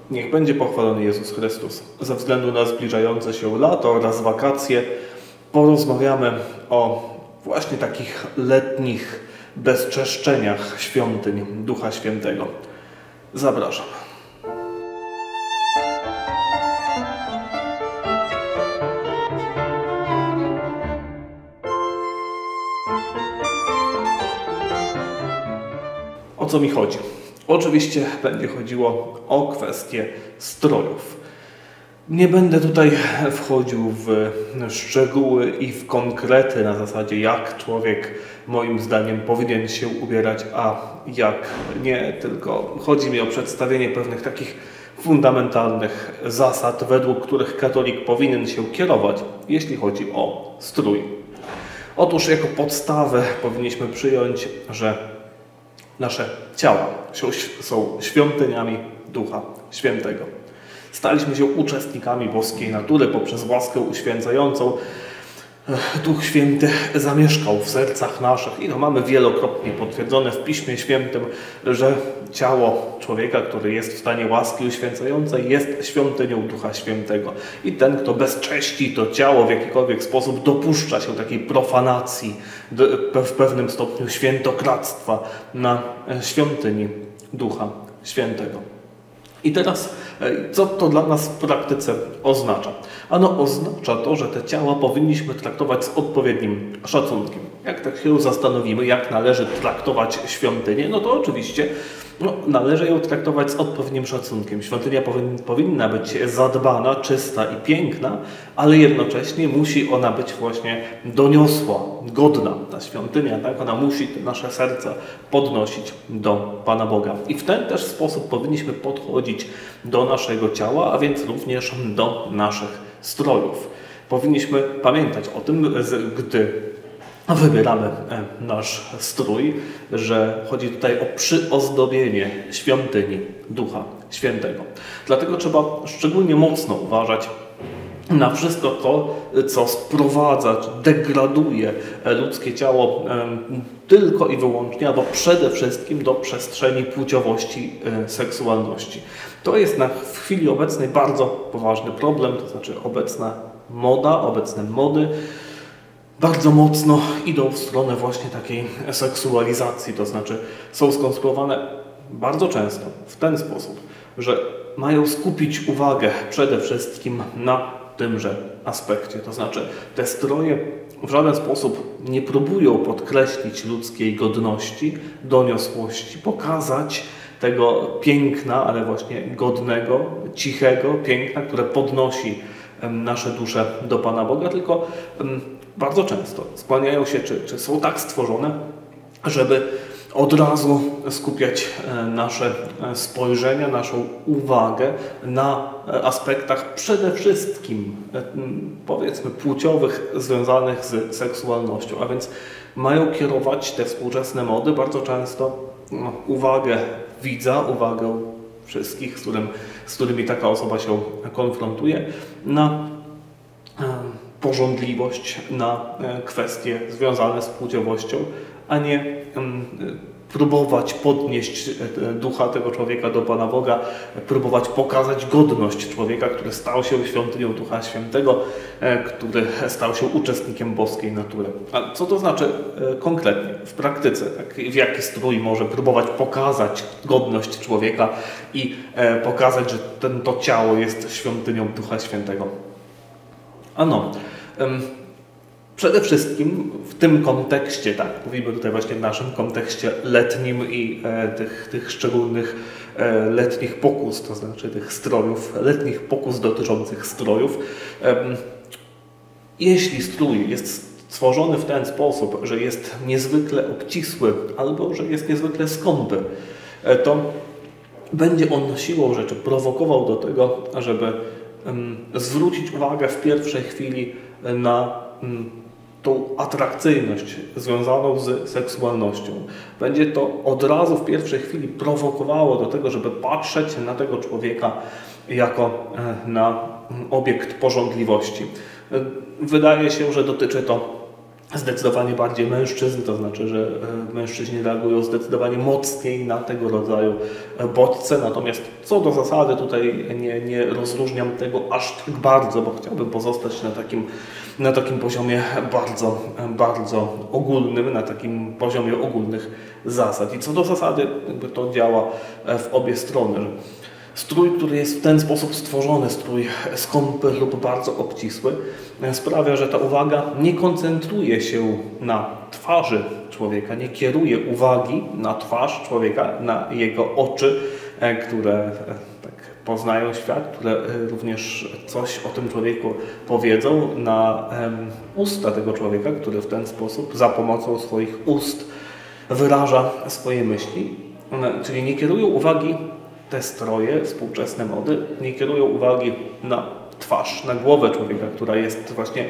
Niech będzie pochwalony Jezus Chrystus. Ze względu na zbliżające się lato oraz wakacje porozmawiamy o właśnie takich letnich bezczeszczeniach świątyń Ducha Świętego. Zapraszam. O co mi chodzi? Oczywiście będzie chodziło o kwestię strojów. Nie będę tutaj wchodził w szczegóły i w konkrety na zasadzie, jak człowiek moim zdaniem powinien się ubierać, a jak nie, tylko chodzi mi o przedstawienie pewnych takich fundamentalnych zasad, według których katolik powinien się kierować, jeśli chodzi o strój. Otóż jako podstawę powinniśmy przyjąć, że nasze ciała są świątyniami Ducha Świętego. Staliśmy się uczestnikami boskiej natury poprzez łaskę uświęcającą. Duch Święty zamieszkał w sercach naszych i mamy wielokrotnie potwierdzone w Piśmie Świętym, że ciało człowieka, który jest w stanie łaski uświęcającej, jest świątynią Ducha Świętego. I ten, kto bezcześci to ciało w jakikolwiek sposób, dopuszcza się takiej profanacji, w pewnym stopniu świętokradztwa na świątyni Ducha Świętego. I teraz, co to dla nas w praktyce oznacza? Ano oznacza to, że te ciała powinniśmy traktować z odpowiednim szacunkiem. Jak tak się zastanowimy, jak należy traktować świątynię, no to oczywiście należy ją traktować z odpowiednim szacunkiem. Świątynia powinna być zadbana, czysta i piękna, ale jednocześnie musi ona być właśnie doniosła, godna. Ta świątynia, tak? Ona musi nasze serca podnosić do Pana Boga. I w ten też sposób powinniśmy podchodzić do naszego ciała, a więc również do naszych strojów. Powinniśmy pamiętać o tym, gdy wybieramy nasz strój, że chodzi tutaj o przyozdobienie świątyni Ducha Świętego. Dlatego trzeba szczególnie mocno uważać na wszystko to, co sprowadza, degraduje ludzkie ciało tylko i wyłącznie, albo przede wszystkim do przestrzeni płciowości, seksualności. To jest w chwili obecnej bardzo poważny problem, to znaczy obecne mody bardzo mocno idą w stronę właśnie takiej seksualizacji, to znaczy są skonstruowane bardzo często w ten sposób, że mają skupić uwagę przede wszystkim na tymże aspekcie. To znaczy te stroje w żaden sposób nie próbują podkreślić ludzkiej godności, doniosłości, pokazać tego piękna, ale właśnie godnego, cichego piękna, które podnosi nasze dusze do Pana Boga, tylko bardzo często skłaniają się, czy są tak stworzone, żeby od razu skupiać nasze spojrzenia, naszą uwagę na aspektach przede wszystkim, powiedzmy, płciowych, związanych z seksualnością. A więc mają kierować te współczesne mody bardzo często uwagę widza, uwagę wszystkich, z którymi taka osoba się konfrontuje, na pożądliwość, na kwestie związane z płciowością, a nie próbować podnieść ducha tego człowieka do Pana Boga, próbować pokazać godność człowieka, który stał się świątynią Ducha Świętego, który stał się uczestnikiem boskiej natury. A co to znaczy konkretnie, w praktyce? Tak? W jaki strój może próbować pokazać godność człowieka i pokazać, że to ciało jest świątynią Ducha Świętego? Ano, przede wszystkim w tym kontekście, tak, mówimy tutaj właśnie w naszym kontekście letnim i tych szczególnych letnich pokus, to znaczy tych strojów, letnich pokus dotyczących strojów. Jeśli strój jest stworzony w ten sposób, że jest niezwykle obcisły albo że jest niezwykle skąpy, to będzie on siłą rzeczy prowokował do tego, żeby zwrócić uwagę w pierwszej chwili na tą atrakcyjność związaną z seksualnością. Będzie to od razu w pierwszej chwili prowokowało do tego, żeby patrzeć na tego człowieka jako na obiekt pożądliwości. Wydaje się, że dotyczy to zdecydowanie bardziej mężczyzn, to znaczy, że mężczyźni reagują zdecydowanie mocniej na tego rodzaju bodźce, natomiast co do zasady tutaj nie rozróżniam tego aż tak bardzo, bo chciałbym pozostać na takim poziomie bardzo ogólnym, na takim poziomie ogólnych zasad. I co do zasady jakby to działa w obie strony. Strój, który jest w ten sposób stworzony, strój skąpy lub bardzo obcisły, sprawia, że ta uwaga nie koncentruje się na twarzy człowieka, nie kieruje uwagi na twarz człowieka, na jego oczy, które tak poznają świat, które również coś o tym człowieku powiedzą, na usta tego człowieka, który w ten sposób za pomocą swoich ust wyraża swoje myśli, czyli nie kierują uwagi te stroje, współczesne mody, nie kierują uwagi na twarz, na głowę człowieka, która jest właśnie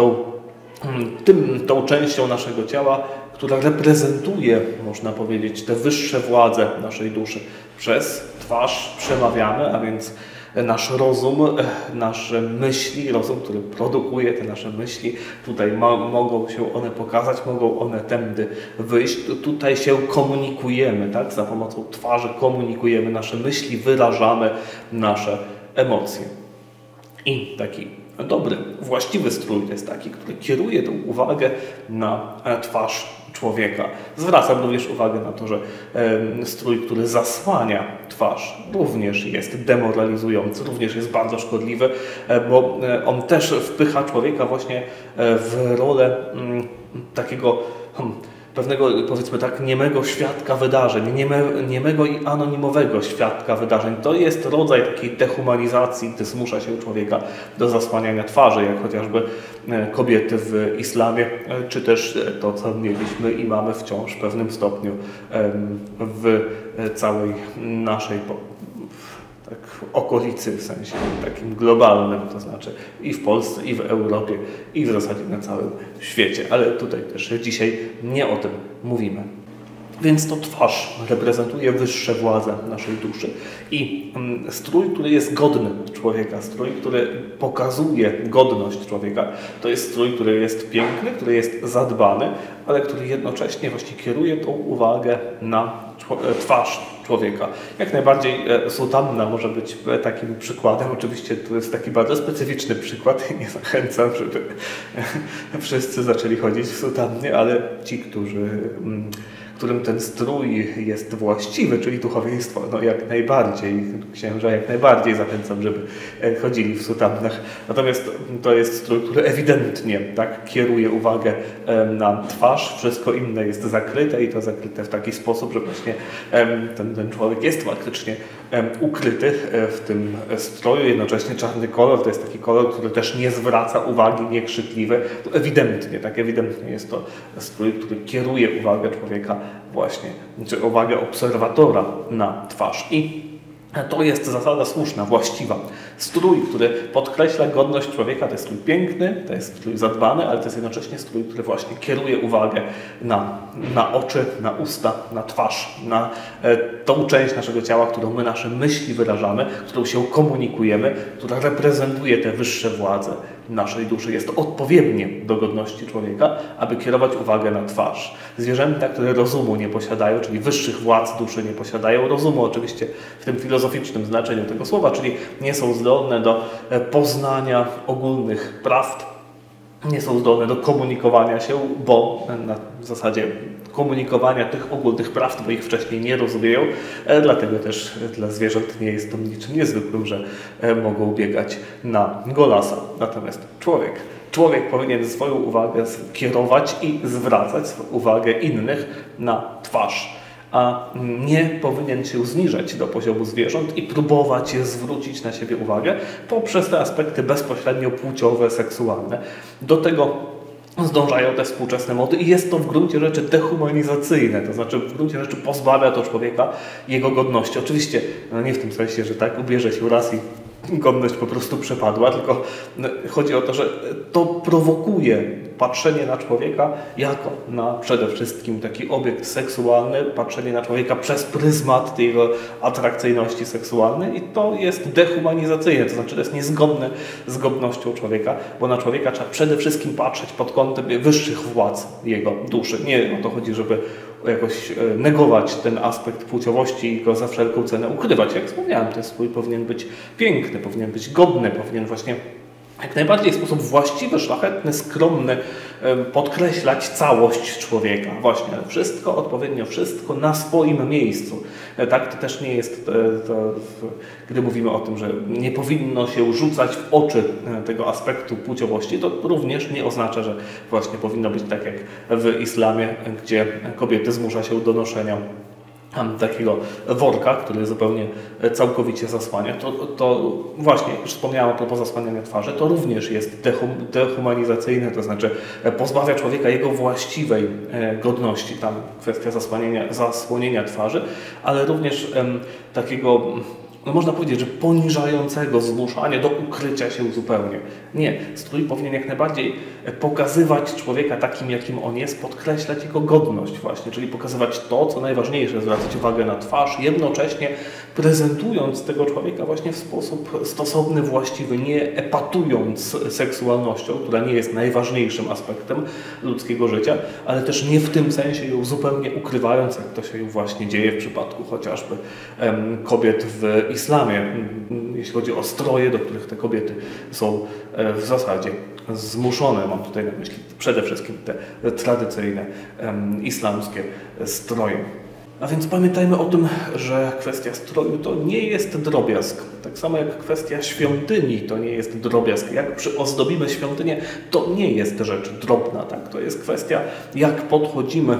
tą częścią naszego ciała, która reprezentuje, można powiedzieć, te wyższe władze naszej duszy. Przez twarz przemawiamy, a więc nasz rozum, nasze myśli, rozum, który produkuje te nasze myśli, tutaj mogą się one pokazać, mogą one tędy wyjść. Tutaj się komunikujemy, tak? Za pomocą twarzy komunikujemy nasze myśli, wyrażamy nasze emocje. I taki dobry, właściwy strój to jest taki, który kieruje tą uwagę na twarz człowieka. Zwracam również uwagę na to, że strój, który zasłania twarz, również jest demoralizujący, również jest bardzo szkodliwy, bo on też wpycha człowieka właśnie w rolę takiego pewnego, powiedzmy tak, niemego świadka wydarzeń, niemego i anonimowego świadka wydarzeń. To jest rodzaj takiej dehumanizacji, gdy zmusza się człowieka do zasłaniania twarzy, jak chociażby kobiety w islamie, czy też to, co mieliśmy i mamy wciąż w pewnym stopniu w całej naszej okolicy, w sensie takim globalnym, to znaczy i w Polsce, i w Europie, i w zasadzie na całym świecie. Ale tutaj też dzisiaj nie o tym mówimy. Więc to twarz reprezentuje wyższe władze naszej duszy i strój, który jest godny człowieka, strój, który pokazuje godność człowieka, to jest strój, który jest piękny, który jest zadbany, ale który jednocześnie właśnie kieruje tą uwagę na twarz człowieka. Jak najbardziej sutanna może być takim przykładem. Oczywiście to jest taki bardzo specyficzny przykład i nie zachęcam, żeby wszyscy zaczęli chodzić w sutannie, ale ci, którym ten strój jest właściwy, czyli duchowieństwo, no jak najbardziej, księża jak najbardziej zachęcam, żeby chodzili w sutannach. Natomiast to jest strój, który ewidentnie tak kieruje uwagę na twarz, wszystko inne jest zakryte i to zakryte w taki sposób, że właśnie ten człowiek jest faktycznie ukryty w tym stroju. Jednocześnie czarny kolor to jest taki kolor, który też nie zwraca uwagi, niekrzykliwy. To ewidentnie jest to strój, który kieruje uwagę człowieka właśnie, czy uwagę obserwatora na twarz. I to jest zasada słuszna, właściwa. Strój, który podkreśla godność człowieka, to jest strój piękny, to jest strój zadbany, ale to jest jednocześnie strój, który właśnie kieruje uwagę na oczy, na usta, na twarz, na tą część naszego ciała, którą my nasze myśli wyrażamy, którą się komunikujemy, która reprezentuje te wyższe władze naszej duszy. Jest to odpowiednie do godności człowieka, aby kierować uwagę na twarz. Zwierzęta, które rozumu nie posiadają, czyli wyższych władz duszy nie posiadają, rozumu oczywiście w tym filozoficznym znaczeniu tego słowa, czyli nie są zdolne do poznania ogólnych prawd, nie są zdolne do komunikowania się, bo na zasadzie komunikowania tych ogólnych prawd, bo ich wcześniej nie rozumieją, dlatego też dla zwierząt nie jest to niczym niezwykłym, że mogą biegać na golasa. Natomiast człowiek powinien swoją uwagę kierować i zwracać uwagę innych na twarz, a nie powinien się zniżać do poziomu zwierząt i próbować je zwrócić na siebie uwagę poprzez te aspekty bezpośrednio płciowe, seksualne. Do tego zdążają te współczesne mody i jest to w gruncie rzeczy dehumanizacyjne, to znaczy w gruncie rzeczy pozbawia to człowieka jego godności. Oczywiście nie w tym sensie, że tak ubierze się raz i godność po prostu przepadła, tylko chodzi o to, że to prowokuje patrzenie na człowieka jako na przede wszystkim taki obiekt seksualny, patrzenie na człowieka przez pryzmat jego atrakcyjności seksualnej i to jest dehumanizacyjne, to znaczy to jest niezgodne z godnością człowieka, bo na człowieka trzeba przede wszystkim patrzeć pod kątem wyższych władz jego duszy. Nie o to chodzi, żeby jakoś negować ten aspekt płciowości i go za wszelką cenę ukrywać. Jak wspomniałem, ten strój powinien być piękny, powinien być godny, powinien właśnie jak najbardziej w sposób właściwy, szlachetny, skromny podkreślać całość człowieka. Właśnie, ale wszystko, odpowiednio wszystko na swoim miejscu. Tak, to też nie jest, gdy mówimy o tym, że nie powinno się rzucać w oczy tego aspektu płciowości, to również nie oznacza, że właśnie powinno być tak jak w islamie, gdzie kobiety zmusza się do noszenia takiego worka, który zupełnie całkowicie zasłania, to właśnie, jak już wspomniałem a propos zasłaniania twarzy, to również jest dehumanizacyjne, to znaczy pozbawia człowieka jego właściwej godności, tam kwestia zasłonienia twarzy, ale również takiego, no można powiedzieć, że poniżającego zmuszania do ukrycia się zupełnie. Nie, strój powinien jak najbardziej pokazywać człowieka takim, jakim on jest, podkreślać jego godność właśnie, czyli pokazywać to, co najważniejsze, zwracać uwagę na twarz, jednocześnie prezentując tego człowieka właśnie w sposób stosowny, właściwy, nie epatując seksualnością, która nie jest najważniejszym aspektem ludzkiego życia, ale też nie w tym sensie ją zupełnie ukrywając, jak to się właśnie dzieje w przypadku chociażby kobiet w islamie, jeśli chodzi o stroje, do których te kobiety są w zasadzie zmuszone. Mam tutaj na myśli przede wszystkim te tradycyjne islamskie stroje. A więc pamiętajmy o tym, że kwestia stroju to nie jest drobiazg. Tak samo jak kwestia świątyni to nie jest drobiazg. Jak przyozdobimy świątynię, to nie jest rzecz drobna. Tak? To jest kwestia, jak podchodzimy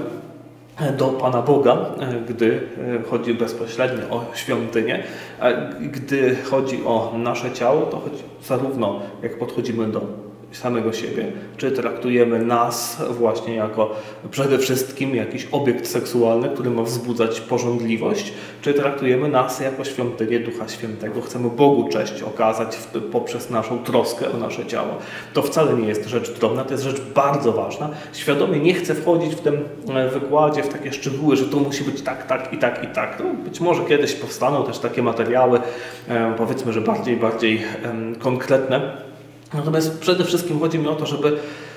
do Pana Boga, gdy chodzi bezpośrednio o świątynię, a gdy chodzi o nasze ciało, to chodzi zarówno jak podchodzimy do samego siebie, czy traktujemy nas właśnie jako przede wszystkim jakiś obiekt seksualny, który ma wzbudzać pożądliwość, czy traktujemy nas jako świątynię Ducha Świętego. Chcemy Bogu cześć okazać poprzez naszą troskę o nasze ciało. To wcale nie jest rzecz drobna, to jest rzecz bardzo ważna. Świadomie nie chcę wchodzić w tym wykładzie w takie szczegóły, że to musi być tak, tak i tak i tak. No, być może kiedyś powstaną też takie materiały, powiedzmy, że bardziej konkretne. Natomiast przede wszystkim chodzi mi o to, żeby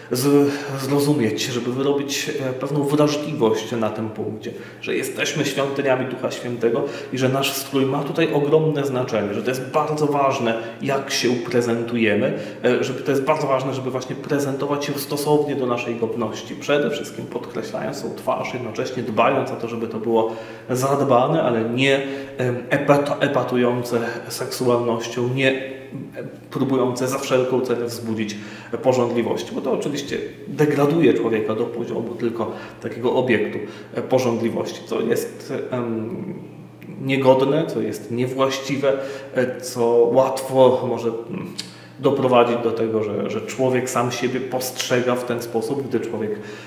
zrozumieć, żeby wyrobić pewną wrażliwość na tym punkcie, że jesteśmy świątyniami Ducha Świętego i że nasz strój ma tutaj ogromne znaczenie, że to jest bardzo ważne, jak się prezentujemy, to jest bardzo ważne, żeby właśnie prezentować się stosownie do naszej godności, przede wszystkim podkreślając tą twarz, jednocześnie dbając o to, żeby to było zadbane, ale nie epatujące seksualnością, nie próbujące za wszelką cenę wzbudzić pożądliwości, bo to oczywiście degraduje człowieka do poziomu tylko takiego obiektu pożądliwości, co jest niegodne, co jest niewłaściwe, co łatwo może doprowadzić do tego, że człowiek sam siebie postrzega w ten sposób, gdy człowiek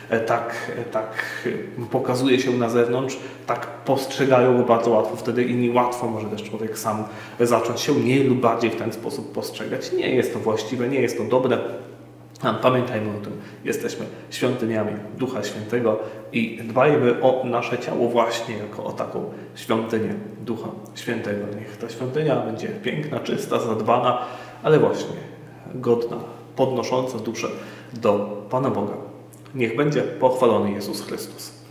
tak pokazuje się na zewnątrz, tak postrzegają go bardzo łatwo, wtedy inni łatwo może też człowiek sam zacząć się mniej lub bardziej w ten sposób postrzegać. Nie jest to właściwe, nie jest to dobre. Pamiętajmy o tym, jesteśmy świątyniami Ducha Świętego i dbajmy o nasze ciało właśnie jako o taką świątynię Ducha Świętego. Niech ta świątynia będzie piękna, czysta, zadbana, ale właśnie godna, podnosząca duszę do Pana Boga. Niech będzie pochwalony Jezus Chrystus.